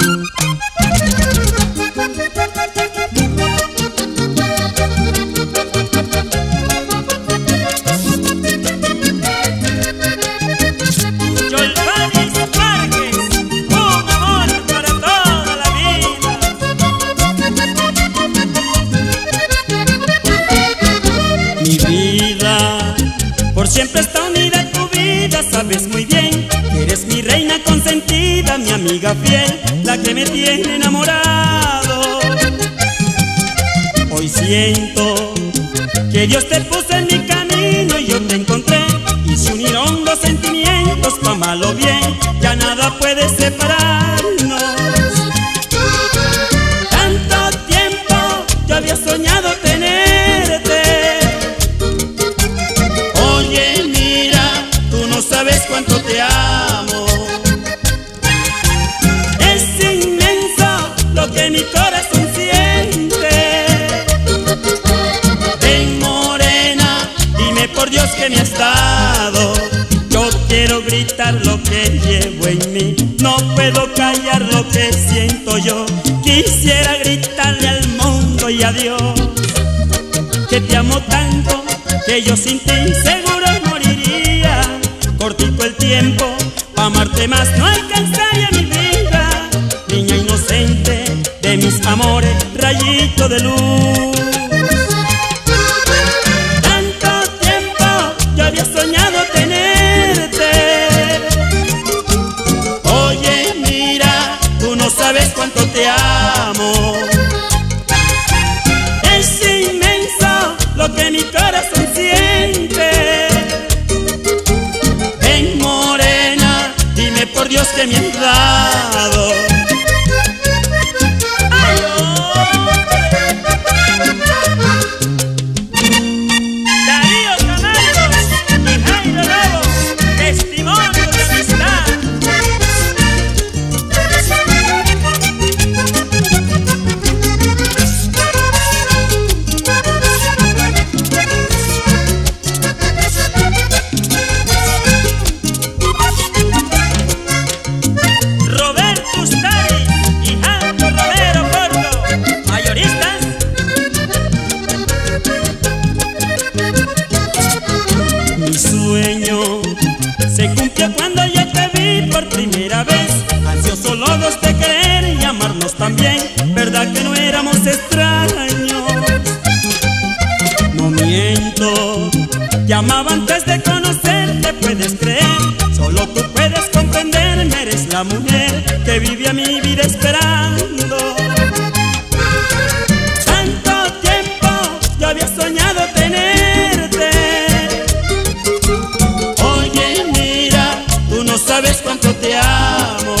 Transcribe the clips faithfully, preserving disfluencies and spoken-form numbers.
Por siempre está unida a tu vida, sabes muy bien que eres mi reina consentida, mi amiga fiel, la que me tiene enamorado. Hoy siento que Dios te puso en mi camino y yo te encontré, y se unieron los sentimientos, pa' mal o bien, ya nada puede separarnos. Tanto tiempo yo había soñado tenerte. Oye, mira, tú no sabes cuánto te amo. Es inmenso lo que mi corazón siente. Ven, morena, dime por Dios que me has dado. Yo quiero gritar lo que llevo en mí, no puedo callar lo que siento yo. Quisiera gritarle al mundo y a Dios que te amo tanto, que yo sin ti seguro moriría. Cortito el tiempo, pa' amarte más no alcanzaría mi vida. Niña inocente de mis amores, rayito de luz. Tanto tiempo yo había soñado tenerte. Oye, mira, tú no sabes cuánto te amo. Es inmenso lo que mi corazón siente. Ven, morena, dime por Dios que me has dado. Ay, oh. Darío Camargo y Jairo Lobo, testimonio de amistad. Mi sueño se cumplió cuando yo te vi por primera vez, ansiosos los dos de querer y amarnos también. Verdad que no éramos extraños. No miento, te amaba antes de conocerte, puedes creer. Solo tú puedes comprenderme, eres la mujer que vive a mi vida esperando. Tanto tiempo yo había soñado tenerte. Oye, mira, tú no sabes cuánto te amo.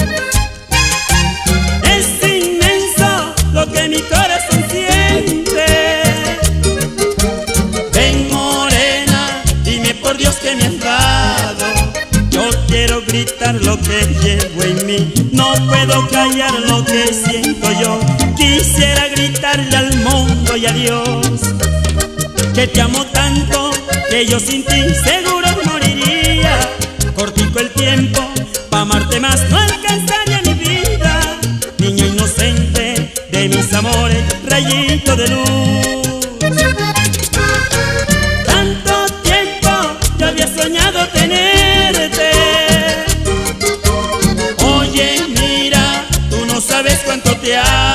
Es inmenso lo que mi corazón siente. Ven, morena, dime por Dios que me has dado. Yo quiero gritar lo que llevo en mí, no puedo callar lo que siento yo. Quisiera gritarle al mundo y a Dios que te amo tanto, que yo sin ti seguro moriría. Cortico el tiempo, pa' amarte más no alcanzaría mi vida. Niña inocente de mis amores, rayito de luz. Tanto tiempo yo había soñado tenerte. Oye, mira, tú no sabes cuánto te amo.